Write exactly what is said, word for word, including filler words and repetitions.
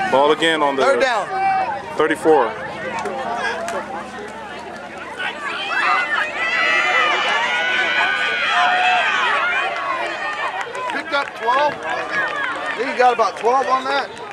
Ball again on the third down. thirty-four. Picked up twelve. I think you got about twelve on that.